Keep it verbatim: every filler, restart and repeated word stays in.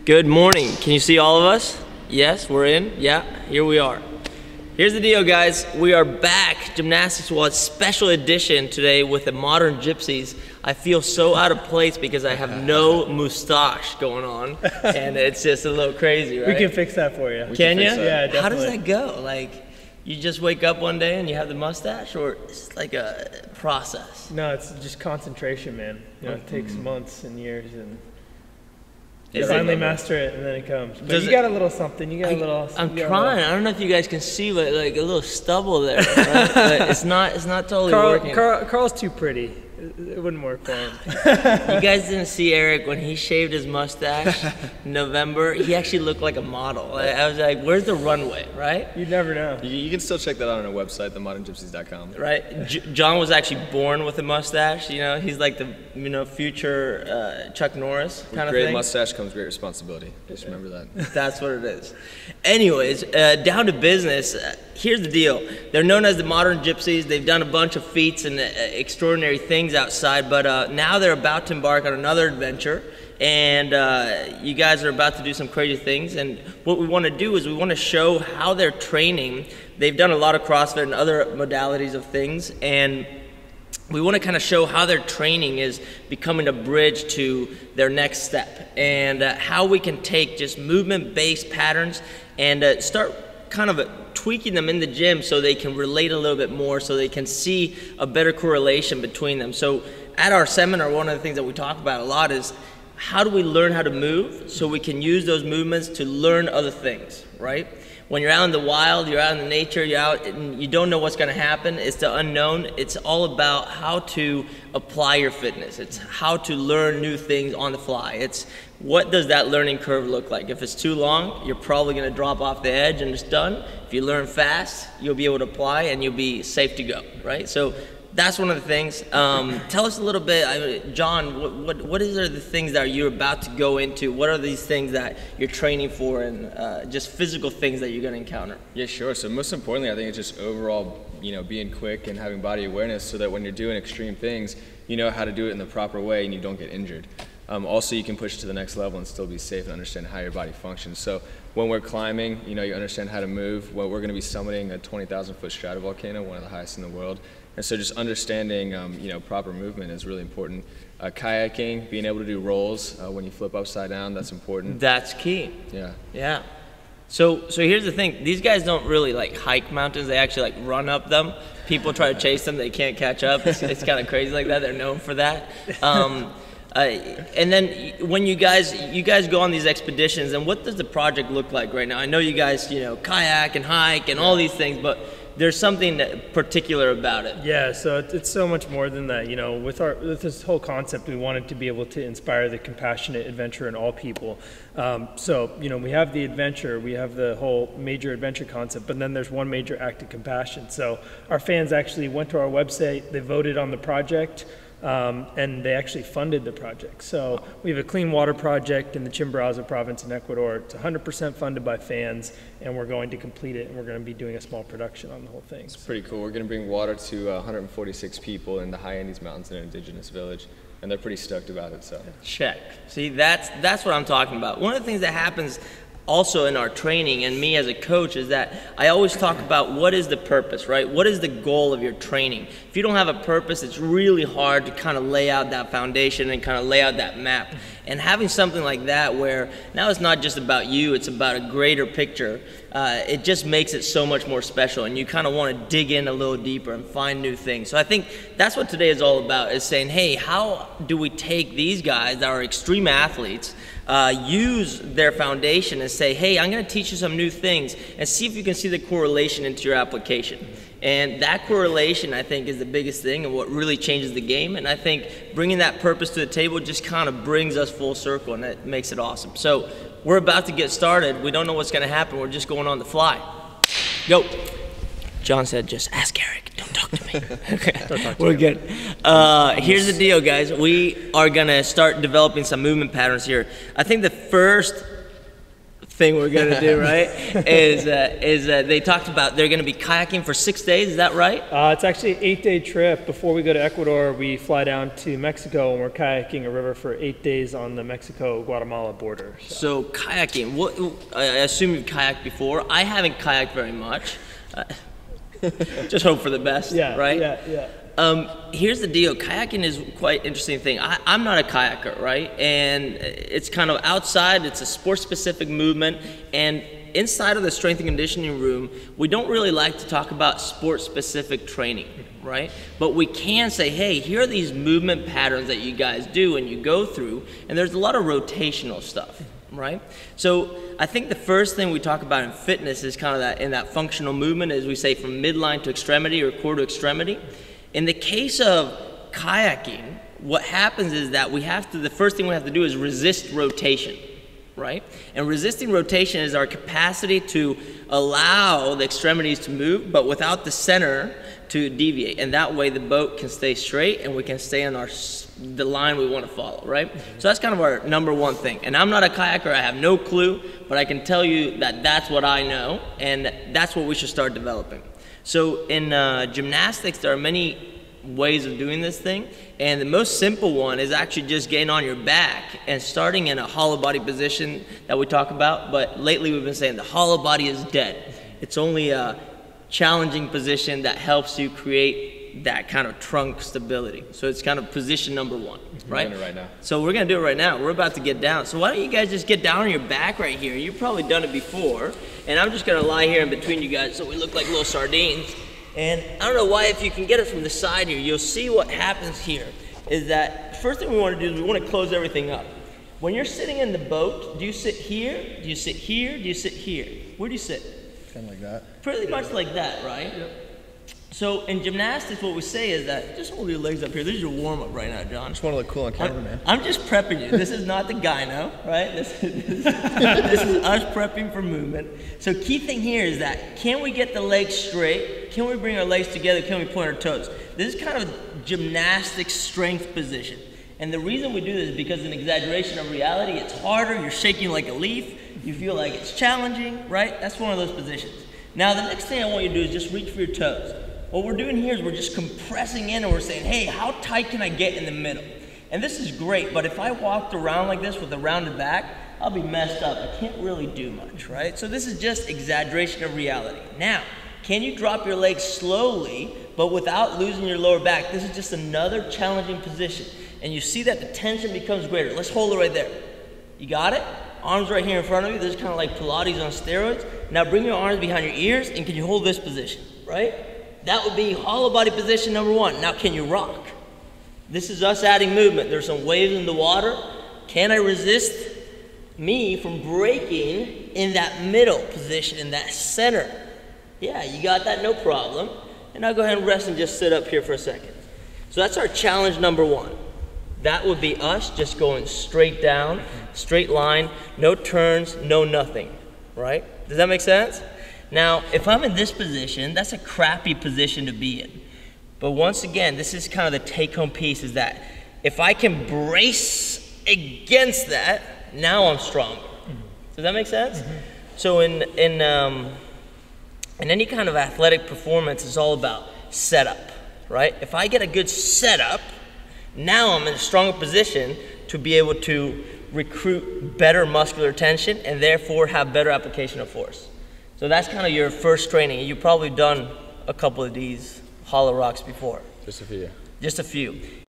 Good morning. Can you see all of us? Yes, we're in. Yeah, here we are. Here's the deal, guys. We are back. Gymnastics World special edition today with the Modern Gypsies. I feel so out of place because I have no mustache going on, and it's just a little crazy, right? We can fix that for you. We can, can you? Yeah, definitely. How does that go? Like, you just wake up one day and you have the mustache, or it's like a process? No, it's just concentration, man. You know, it takes mm-hmm. months and years, and you Is finally it, master it, and then it comes. But Does you it, got a little something. You got I, a little. I'm you trying. Little, I don't know if you guys can see, but like a little stubble there. Right? But it's not. It's not totally Carl, working. Carl, Carl's too pretty. It wouldn't work for him. You guys didn't see Eric when he shaved his mustache in November. He actually looked like a model. I, I was like, "Where's the runway?" Right? You never know. You, you can still check that out on our website, the modern gypsies dot com. Right. J John was actually born with a mustache. You know, he's like the you know future uh, Chuck Norris kind of thing. Great thing. mustache comes great responsibility. Just remember that. That's what it is. Anyways, uh, down to business. Uh, here's the deal. They're known as the Modern Gypsies. They've done a bunch of feats and uh, extraordinary things outside, but uh, now they're about to embark on another adventure, and uh, you guys are about to do some crazy things. And what we want to do is we want to show how they're training. They've done a lot of CrossFit and other modalities of things, and we want to kind of show how their training is becoming a bridge to their next step, and uh, how we can take just movement-based patterns and uh, start kind of tweaking them in the gym so they can relate a little bit more, so they can see a better correlation between them. So at our seminar, one of the things that we talk about a lot is how do we learn how to move so we can use those movements to learn other things, right? When you're out in the wild, you're out in the nature, you're out and you don't know what's going to happen. It's the unknown. It's all about how to apply your fitness. It's how to learn new things on the fly. It's what does that learning curve look like? If it's too long, you're probably going to drop off the edge and it's done. If you learn fast, you'll be able to apply and you'll be safe to go, right? So that's one of the things. Um, tell us a little bit, I, John, what, what, what is are the things that you're about to go into? What are these things that you're training for, and uh, just physical things that you're going to encounter? Yeah, sure. So most importantly, I think it's just overall, you know, being quick and having body awareness so that when you're doing extreme things, you know how to do it in the proper way and you don't get injured. Um, also, you can push to the next level and still be safe and understand how your body functions. So when we're climbing, you know, you understand how to move. Well, we're going to be summiting a twenty thousand foot stratovolcano, one of the highest in the world. And so just understanding, um, you know, proper movement is really important. Uh, kayaking, being able to do rolls uh, when you flip upside down, that's important. That's key. Yeah. Yeah. So, so here's the thing. These guys don't really like hike mountains. They actually like run up them. People try to chase them. They can't catch up. It's, it's kind of crazy like that. They're known for that. Um, uh, and then when you guys, you guys go on these expeditions, and what does the project look like right now? I know you guys, you know, kayak and hike and all these things, but there's something particular about it. Yeah, so it's so much more than that. You know, with our with this whole concept, we wanted to be able to inspire the compassionate adventure in all people. Um, so, you know, we have the adventure, we have the whole major adventure concept, but then there's one major act of compassion. So our fans actually went to our website, they voted on the project, Um, and they actually funded the project. So we have a clean water project in the Chimborazo province in Ecuador. It's one hundred percent funded by fans, and we're going to complete it, and we're going to be doing a small production on the whole thing. It's pretty cool. We're going to bring water to uh, one hundred forty-six people in the high Andes Mountains in an indigenous village, and they're pretty stoked about it. So check. See, that's that's what I'm talking about. One of the things that happens also in our training, and me as a coach, is that I always talk about what is the purpose, right? What is the goal of your training? If you don't have a purpose, it's really hard to kind of lay out that foundation and kind of lay out that map. And having something like that where now it's not just about you, it's about a greater picture, uh, it just makes it so much more special, and you kind of want to dig in a little deeper and find new things. So I think that's what today is all about, is saying, hey, how do we take these guys that are extreme athletes, Uh, use their foundation and say, hey, I'm going to teach you some new things, and see if you can see the correlation into your application. And that correlation, I think, is the biggest thing and what really changes the game. And I think bringing that purpose to the table just kind of brings us full circle, and that makes it awesome. So we're about to get started. We don't know what's going to happen. We're just going on the fly. Go. John said, just ask Eric. Don't talk to me. Okay, we're good. Uh, here's the deal, guys. We are going to start developing some movement patterns here. I think the first thing we're gonna do, right? is uh, is uh, they talked about they're gonna be kayaking for six days. Is that right? Uh, it's actually an eight-day trip. Before we go to Ecuador, we fly down to Mexico, and we're kayaking a river for eight days on the Mexico-Guatemala border. So. So kayaking. What? I assume you've kayaked before. I haven't kayaked very much. Uh, just hope for the best, Yeah, right? yeah, yeah. Um, here's the deal. Kayaking is quite interesting thing. I, I'm not a kayaker, right? And it's kind of outside. It's a sport-specific movement. And inside of the strength and conditioning room, we don't really like to talk about sport-specific training, right? But we can say, hey, here are these movement patterns that you guys do and you go through. And there's a lot of rotational stuff, right? So I think the first thing we talk about in fitness is kind of that in that functional movement, as we say, from midline to extremity or core to extremity. In the case of kayaking, what happens is that we have to, the first thing we have to do is resist rotation, right? And resisting rotation is our capacity to allow the extremities to move, but without the center to deviate. And that way the boat can stay straight and we can stay on our, the line we want to follow, right? So that's kind of our number one thing. And I'm not a kayaker, I have no clue, but I can tell you that that's what I know, and that's what we should start developing. So in uh, gymnastics, there are many ways of doing this thing, and the most simple one is actually just getting on your back and starting in a hollow body position that we talk about, but lately we've been saying the hollow body is dead. It's only a challenging position that helps you create that kind of trunk stability. So it's kind of position number one, right? We're doing it right now. So we're gonna do it right now. We're about to get down. So why don't you guys just get down on your back right here? You've probably done it before. And I'm just gonna lie here in between you guys so we look like little sardines. And I don't know why, if you can get it from the side here, you'll see what happens here is that first thing we wanna do is we wanna close everything up. When you're sitting in the boat, do you sit here? Do you sit here? Do you sit here? Where do you sit? Kind of like that. Pretty much like that, right? Yep. So in gymnastics, what we say is that just hold your legs up here. This is your warm-up right now, John. Just want to look cool on camera, I'm, man. I'm just prepping you. This is not the gyno, right? This is, this is us prepping for movement. So key thing here is that, can we get the legs straight? Can we bring our legs together? Can we point our toes? This is kind of a gymnastic strength position. And the reason we do this is because an exaggeration of reality, it's harder, you're shaking like a leaf, you feel like it's challenging, right? That's one of those positions. Now the next thing I want you to do is just reach for your toes. What we're doing here is we're just compressing in and we're saying, hey, how tight can I get in the middle? And this is great, but if I walked around like this with a rounded back, I'll be messed up. I can't really do much, right? So this is just exaggeration of reality. Now, can you drop your legs slowly, but without losing your lower back? This is just another challenging position. And you see that the tension becomes greater. Let's hold it right there. You got it? Arms right here in front of you. This is kind of like Pilates on steroids. Now bring your arms behind your ears, and can you hold this position, right? That would be hollow body position number one. Now can you rock? This is us adding movement. There's some waves in the water. Can I resist me from breaking in that middle position, in that center? Yeah, you got that, no problem. And I'll go ahead and rest and just sit up here for a second. So that's our challenge number one. That would be us just going straight down, straight line, no turns, no nothing, right? Does that make sense? Now, if I'm in this position, that's a crappy position to be in. But once again, this is kind of the take-home piece, is that if I can brace against that, now I'm stronger. Does that make sense? Mm-hmm. So in, in, um, in any kind of athletic performance, it's all about setup, right? If I get a good setup, now I'm in a stronger position to be able to recruit better muscular tension and therefore have better application of force. So that's kind of your first training. You've probably done a couple of these hollow rocks before. Just a few. Just a few.